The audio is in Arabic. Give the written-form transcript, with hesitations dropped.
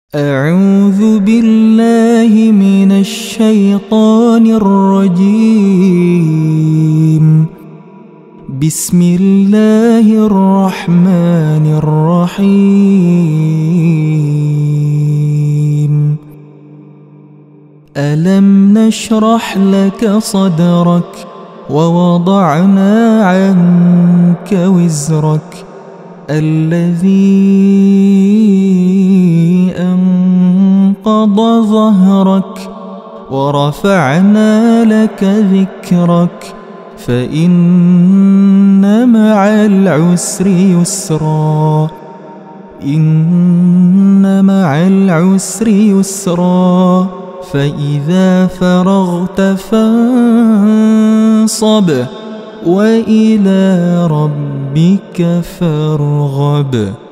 أعوذ بالله من الشيطان الرجيم. بسم الله الرحمن الرحيم. ألم نشرح لك صدرك ووضعنا عنك وزرك الذي أنقض ظهرك ورفعنا لك ذكرك فإن مع العسر يسرا إن مع العسر يسرا فإذا فرغت فانصب وإلى ربك فارغب.